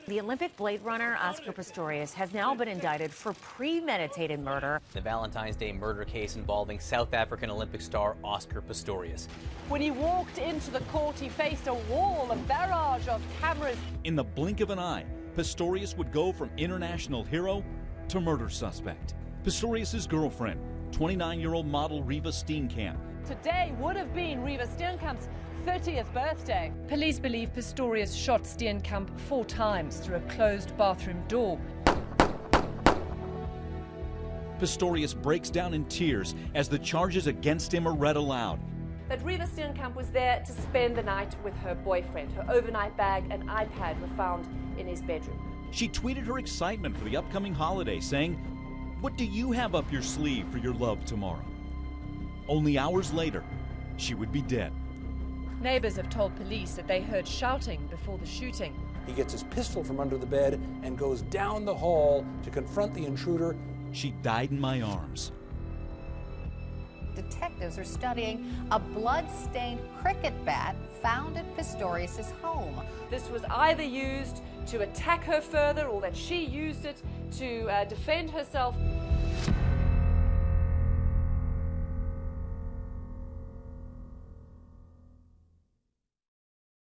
The Olympic Blade Runner Oscar Pistorius has now been indicted for premeditated murder. The Valentine's Day murder case involving South African Olympic star Oscar Pistorius. When he walked into the court, he faced a wall, a barrage of cameras. In the blink of an eye, Pistorius would go from international hero to murder suspect. Pistorius' girlfriend, 29-year-old model Reeva Steenkamp. Today would have been Reeva Steenkamp's 30th birthday. Police believe Pistorius shot Steenkamp 4 times through a closed bathroom door. Pistorius breaks down in tears as the charges against him are read aloud. That Reeva Steenkamp was there to spend the night with her boyfriend. Her overnight bag and iPad were found in his bedroom. She tweeted her excitement for the upcoming holiday, saying, "What do you have up your sleeve for your love tomorrow?" Only hours later, she would be dead. Neighbors have told police that they heard shouting before the shooting. He gets his pistol from under the bed and goes down the hall to confront the intruder. She died in my arms. Detectives are studying a blood-stained cricket bat found at Pistorius' home. This was either used to attack her further or that she used it to defend herself.